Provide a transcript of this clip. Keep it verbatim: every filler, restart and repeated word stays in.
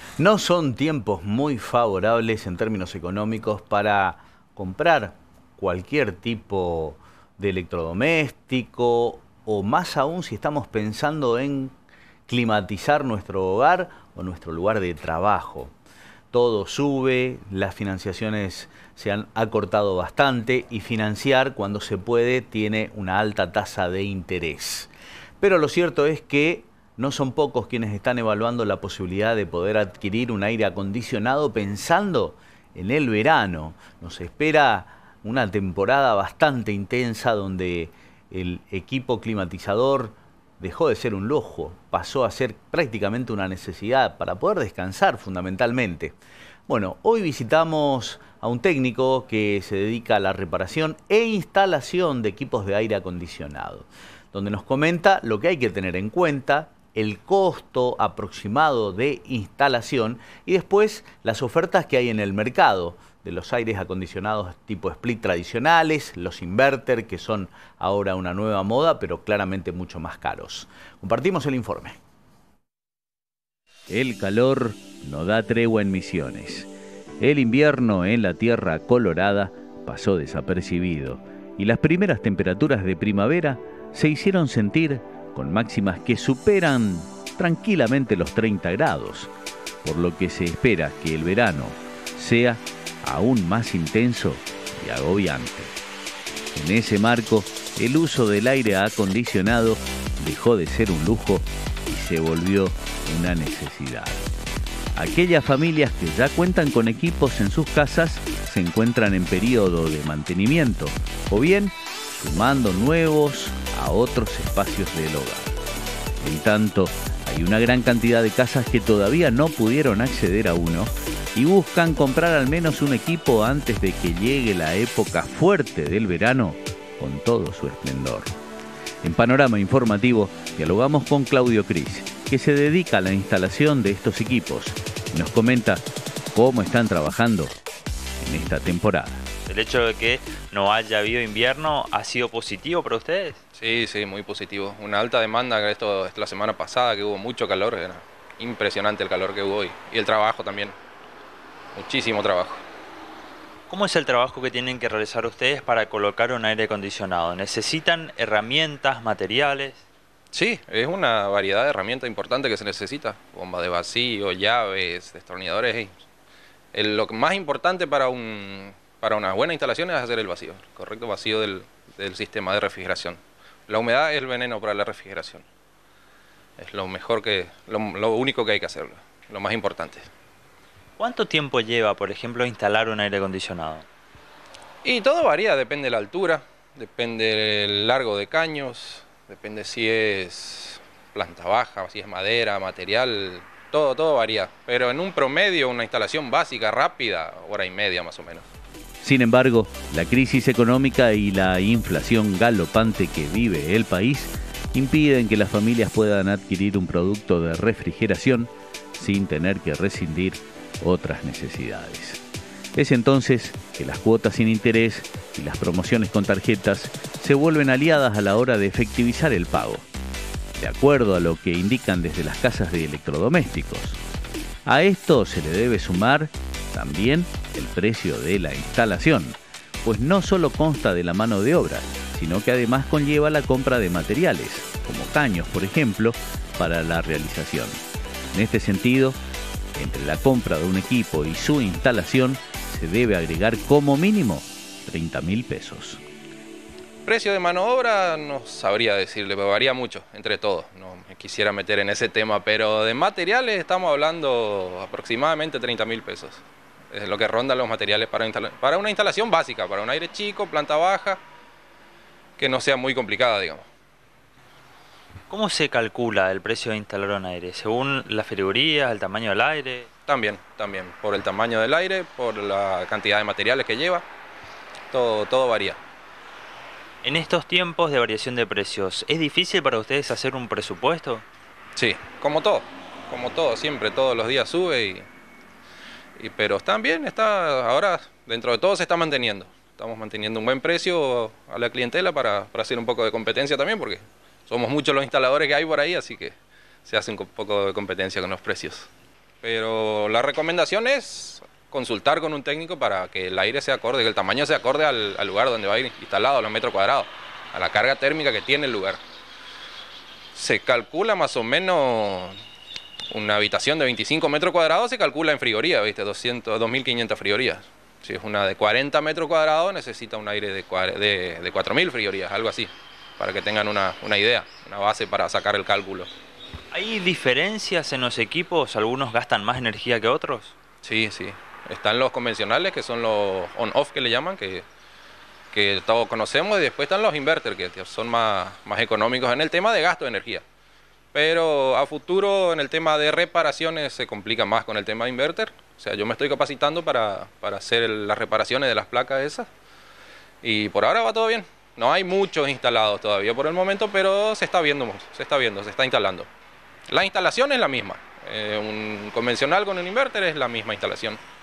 No son tiempos muy favorables en términos económicos para comprar cualquier tipo de electrodoméstico o más aún si estamos pensando en climatizar nuestro hogar o nuestro lugar de trabajo. Todo sube, las financiaciones se han acortado bastante y financiar cuando se puede tiene una alta tasa de interés. Pero lo cierto es que no son pocos quienes están evaluando la posibilidad de poder adquirir un aire acondicionado pensando en el verano. Nos espera una temporada bastante intensa donde el equipo climatizador dejó de ser un lujo, pasó a ser prácticamente una necesidad para poder descansar fundamentalmente. Bueno, hoy visitamos a un técnico que se dedica a la reparación e instalación de equipos de aire acondicionado, donde nos comenta lo que hay que tener en cuenta, el costo aproximado de instalación y después las ofertas que hay en el mercado de los aires acondicionados tipo split tradicionales, los inverter, que son ahora una nueva moda, pero claramente mucho más caros. Compartimos el informe. El calor no da tregua en Misiones. El invierno en la tierra colorada pasó desapercibido y las primeras temperaturas de primavera se hicieron sentir con máximas que superan tranquilamente los treinta grados, por lo que se espera que el verano sea aún más intenso y agobiante. En ese marco, el uso del aire acondicionado dejó de ser un lujo y se volvió una necesidad. Aquellas familias que ya cuentan con equipos en sus casas se encuentran en periodo de mantenimiento o bien sumando nuevos a otros espacios del hogar. En tanto, hay una gran cantidad de casas que todavía no pudieron acceder a uno y buscan comprar al menos un equipo antes de que llegue la época fuerte del verano con todo su esplendor. En Panorama Informativo dialogamos con Claudio Cris, que se dedica a la instalación de estos equipos y nos comenta cómo están trabajando en esta temporada. ¿El hecho de que no haya habido invierno ha sido positivo para ustedes? Sí, sí, muy positivo. Una alta demanda, esto la semana pasada que hubo mucho calor, era impresionante el calor que hubo hoy. Y el trabajo también, muchísimo trabajo. ¿Cómo es el trabajo que tienen que realizar ustedes para colocar un aire acondicionado? ¿Necesitan herramientas, materiales? Sí, es una variedad de herramientas importantes que se necesita. Bomba de vacío, llaves, destornilladores. El, lo más importante para, un, para una buena instalación es hacer el vacío, el correcto vacío del, del sistema de refrigeración. La humedad es el veneno para la refrigeración. Es lo mejor que, lo, lo único que hay que hacerlo, lo más importante. ¿Cuánto tiempo lleva, por ejemplo, instalar un aire acondicionado? Y todo varía, depende de la altura, depende del largo de caños, depende si es planta baja, si es madera, material, todo, todo varía. Pero en un promedio, una instalación básica, rápida, hora y media más o menos. Sin embargo, la crisis económica y la inflación galopante que vive el país impiden que las familias puedan adquirir un producto de refrigeración sin tener que rescindir otras necesidades. Es entonces que las cuotas sin interés y las promociones con tarjetas se vuelven aliadas a la hora de efectivizar el pago, de acuerdo a lo que indican desde las casas de electrodomésticos. A esto se le debe sumar también el precio de la instalación, pues no solo consta de la mano de obra, sino que además conlleva la compra de materiales, como caños, por ejemplo, para la realización. En este sentido, entre la compra de un equipo y su instalación, se debe agregar como mínimo treinta mil pesos. Precio de mano de obra no sabría decirle, pero varía mucho entre todos. No me quisiera meter en ese tema, pero de materiales estamos hablando aproximadamente treinta mil pesos. Es lo que rondan los materiales para, para una instalación básica, para un aire chico, planta baja, que no sea muy complicada, digamos. ¿Cómo se calcula el precio de instalar un aire? ¿Según las figurías, el tamaño del aire? También, también, por el tamaño del aire, por la cantidad de materiales que lleva, todo, todo varía. En estos tiempos de variación de precios, ¿es difícil para ustedes hacer un presupuesto? Sí, como todo, como todo, siempre, todos los días sube, y, y, pero están bien, está, ahora dentro de todo se está manteniendo. Estamos manteniendo un buen precio a la clientela para, para hacer un poco de competencia también, porque somos muchos los instaladores que hay por ahí, así que se hace un poco de competencia con los precios. pero la recomendación es consultar con un técnico para que el aire sea acorde, que el tamaño sea acorde al, al lugar donde va a ir instalado, a los metros cuadrados, a la carga térmica que tiene el lugar. Se calcula más o menos una habitación de veinticinco metros cuadrados, se calcula en frigoría, ¿viste? doscientos, dos mil quinientas frigorías. Si es una de cuarenta metros cuadrados, necesita un aire de, de, de cuatro mil frigorías, algo así, para que tengan una, una idea, una base para sacar el cálculo. ¿Hay diferencias en los equipos? ¿Algunos gastan más energía que otros? Sí, sí. Están los convencionales, que son los on-off que le llaman, que, que todos conocemos, y después están los inverters, que son más, más económicos en el tema de gasto de energía. Pero a futuro en el tema de reparaciones se complica más con el tema de inverter. O sea, yo me estoy capacitando para, para hacer el, las reparaciones de las placas esas. Y por ahora va todo bien. No hay muchos instalados todavía por el momento, pero se está viendo, se está viendo, se está instalando. La instalación es la misma. Eh, un convencional con un inverter es la misma instalación.